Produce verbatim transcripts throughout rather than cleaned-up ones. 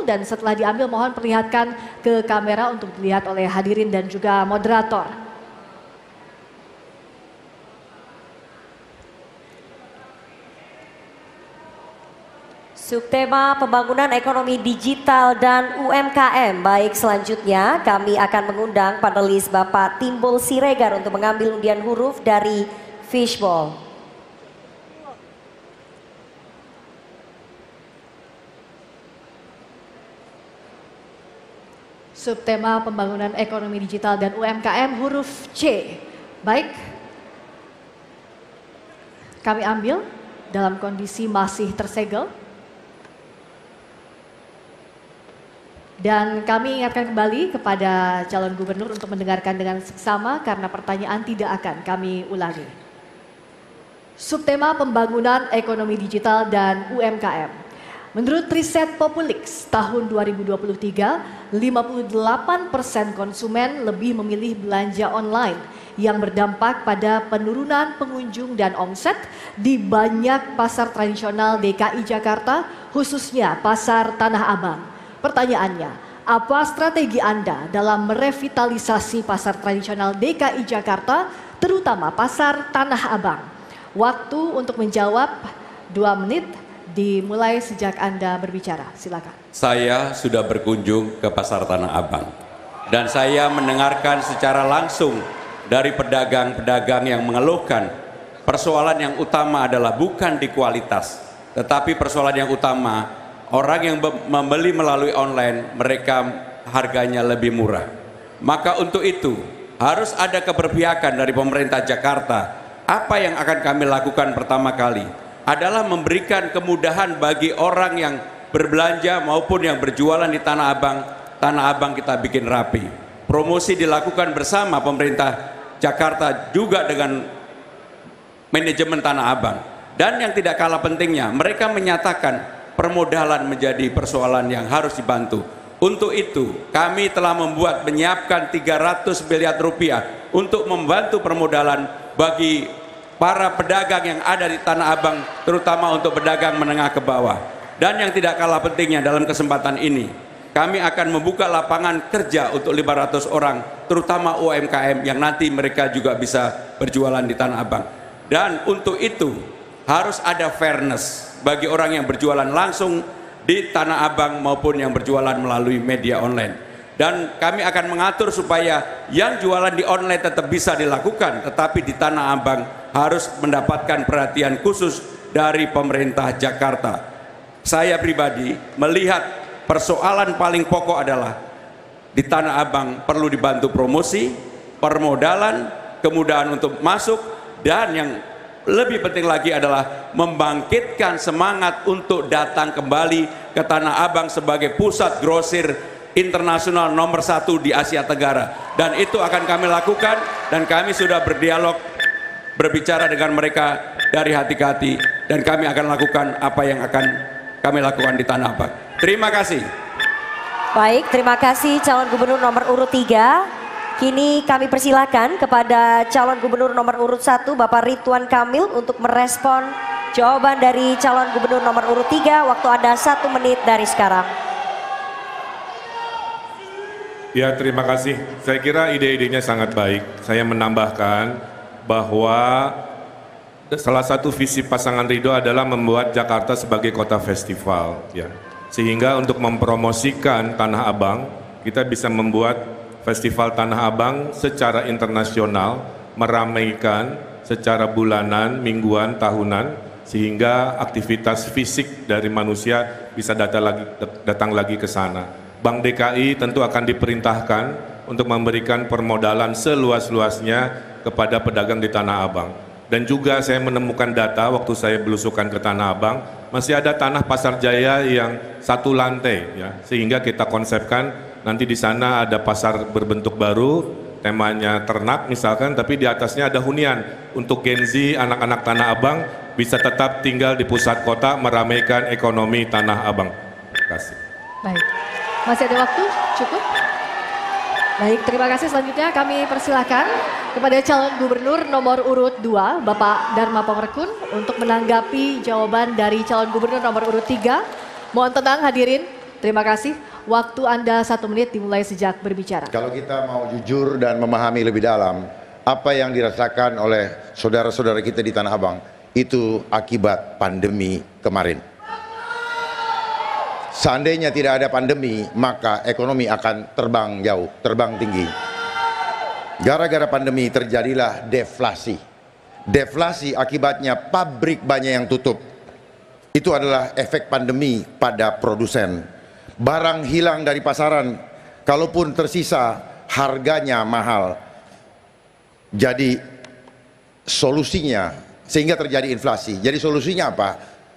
dan setelah diambil mohon perlihatkan ke kamera untuk dilihat oleh hadirin dan juga moderator. Subtema pembangunan ekonomi digital dan U M K M. Baik, selanjutnya kami akan mengundang panelis Bapak Timbul Siregar untuk mengambil undian huruf dari Fishball. Subtema pembangunan ekonomi digital dan U M K M huruf C. Baik, kami ambil dalam kondisi masih tersegel. Dan kami ingatkan kembali kepada calon gubernur untuk mendengarkan dengan seksama karena pertanyaan tidak akan kami ulangi. Subtema pembangunan ekonomi digital dan U M K M. Menurut riset Populix tahun dua ribu dua puluh tiga, lima puluh delapan persen konsumen lebih memilih belanja online yang berdampak pada penurunan pengunjung dan omset di banyak pasar tradisional D K I Jakarta, khususnya pasar Tanah Abang. Pertanyaannya, apa strategi Anda dalam merevitalisasi pasar tradisional D K I Jakarta, terutama pasar Tanah Abang? Waktu untuk menjawab dua menit dimulai sejak Anda berbicara. Silakan. Saya sudah berkunjung ke pasar Tanah Abang dan saya mendengarkan secara langsung dari pedagang-pedagang yang mengeluhkan persoalan yang utama adalah bukan di kualitas, tetapi persoalan yang utama orang yang membeli melalui online, mereka harganya lebih murah. Maka untuk itu harus ada keberpihakan dari pemerintah Jakarta. Apa yang akan kami lakukan pertama kali adalah memberikan kemudahan bagi orang yang berbelanja maupun yang berjualan di Tanah Abang. Tanah Abang kita bikin rapi. Promosi dilakukan bersama pemerintah Jakarta juga dengan manajemen Tanah Abang. Dan yang tidak kalah pentingnya, mereka menyatakan permodalan menjadi persoalan yang harus dibantu. Untuk itu kami telah membuat menyiapkan tiga ratus miliar rupiah untuk membantu permodalan bagi para pedagang yang ada di Tanah Abang, terutama untuk pedagang menengah ke bawah. Dan yang tidak kalah pentingnya dalam kesempatan ini, kami akan membuka lapangan kerja untuk lima ratus orang, terutama U M K M yang nanti mereka juga bisa berjualan di Tanah Abang. Dan untuk itu harus ada fairness bagi orang yang berjualan langsung di Tanah Abang maupun yang berjualan melalui media online. Dan kami akan mengatur supaya yang jualan di online tetap bisa dilakukan, tetapi di Tanah Abang harus mendapatkan perhatian khusus dari pemerintah Jakarta. Saya pribadi melihat persoalan paling pokok adalah di Tanah Abang perlu dibantu promosi, permodalan, kemudahan untuk masuk, dan yang lebih penting lagi adalah membangkitkan semangat untuk datang kembali ke Tanah Abang sebagai pusat grosir internasional nomor satu di Asia Tenggara. Dan itu akan kami lakukan, dan kami sudah berdialog, berbicara dengan mereka dari hati ke hati, dan kami akan lakukan apa yang akan kami lakukan di Tanah Abang. Terima kasih. Baik, terima kasih calon gubernur nomor urut tiga. Kini kami persilakan kepada calon gubernur nomor urut satu Bapak Ridwan Kamil untuk merespon jawaban dari calon gubernur nomor urut tiga. Waktu Anda satu menit dari sekarang. Ya, terima kasih. Saya kira ide-idenya sangat baik. Saya menambahkan bahwa salah satu visi pasangan Ridho adalah membuat Jakarta sebagai kota festival, ya. Sehingga untuk mempromosikan Tanah Abang, kita bisa membuat Festival Tanah Abang secara internasional, meramaikan secara bulanan, mingguan, tahunan, sehingga aktivitas fisik dari manusia bisa datang lagi, datang lagi ke sana. Bank D K I tentu akan diperintahkan untuk memberikan permodalan seluas-luasnya kepada pedagang di Tanah Abang. Dan juga saya menemukan data waktu saya belusukan ke Tanah Abang, masih ada tanah Pasar Jaya yang satu lantai, ya, sehingga kita konsepkan nanti di sana ada pasar berbentuk baru, temanya ternak misalkan, tapi di atasnya ada hunian untuk Gen Z, anak-anak Tanah Abang bisa tetap tinggal di pusat kota, meramaikan ekonomi Tanah Abang. Terima kasih. Baik, masih ada waktu? Cukup? Baik, terima kasih. Selanjutnya kami persilakan kepada calon gubernur nomor urut dua, Bapak Dharma Pongrekun, untuk menanggapi jawaban dari calon gubernur nomor urut tiga. Mohon tenang hadirin. terima kasih. Waktu Anda satu menit dimulai sejak berbicara. Kalau kita mau jujur dan memahami lebih dalam apa yang dirasakan oleh saudara-saudara kita di Tanah Abang, itu akibat pandemi kemarin. Seandainya tidak ada pandemi, maka ekonomi akan terbang jauh, terbang tinggi. Gara-gara pandemi terjadilah deflasi. Deflasi akibatnya pabrik banyak yang tutup. Itu adalah efek pandemi pada produsen. Barang hilang dari pasaran, kalaupun tersisa harganya mahal. Jadi solusinya, sehingga terjadi inflasi. Jadi solusinya apa?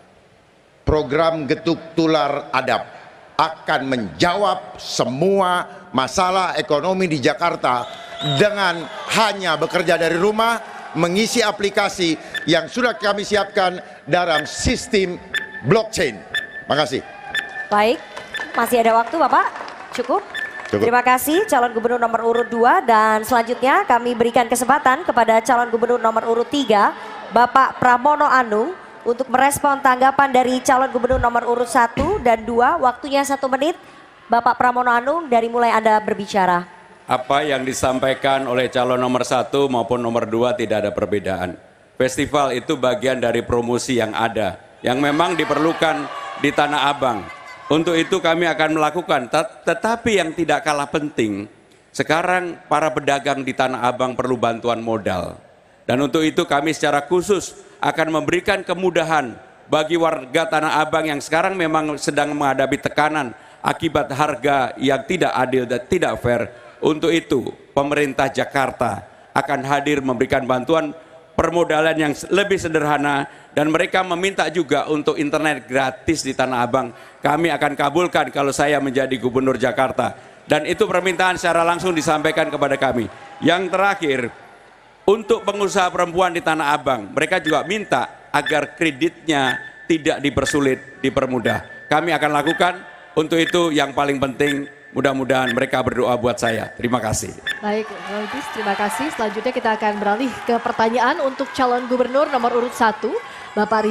Program Getuk Tular Adab akan menjawab semua masalah ekonomi di Jakarta dengan hanya bekerja dari rumah, mengisi aplikasi yang sudah kami siapkan dalam sistem blockchain. Makasih. Baik, masih ada waktu Bapak? Cukup? Cukup. Terima kasih calon gubernur nomor urut dua, dan selanjutnya kami berikan kesempatan kepada calon gubernur nomor urut tiga, Bapak Pramono Anung, untuk merespon tanggapan dari calon gubernur nomor urut satu dan dua. Waktunya satu menit. Bapak Pramono Anung, dari mulai Anda berbicara. Apa yang disampaikan oleh calon nomor satu maupun nomor dua tidak ada perbedaan. Festival itu bagian dari promosi yang ada, yang memang diperlukan di Tanah Abang. Untuk itu kami akan melakukan, tetapi yang tidak kalah penting, sekarang para pedagang di Tanah Abang perlu bantuan modal. Dan untuk itu kami secara khusus akan memberikan kemudahan bagi warga Tanah Abang yang sekarang memang sedang menghadapi tekanan akibat harga yang tidak adil dan tidak fair. Untuk itu pemerintah Jakarta akan hadir memberikan bantuan permodalan yang lebih sederhana, dan mereka meminta juga untuk internet gratis di Tanah Abang. Kami akan kabulkan kalau saya menjadi gubernur Jakarta, dan itu permintaan secara langsung disampaikan kepada kami. Yang terakhir, untuk pengusaha perempuan di Tanah Abang, mereka juga minta agar kreditnya tidak dipersulit, dipermudah. Kami akan lakukan. Untuk itu yang paling penting, mudah-mudahan mereka berdoa buat saya. Terima kasih. Baik, Roytis, terima kasih. Selanjutnya kita akan beralih ke pertanyaan untuk calon gubernur nomor urut satu, Bapak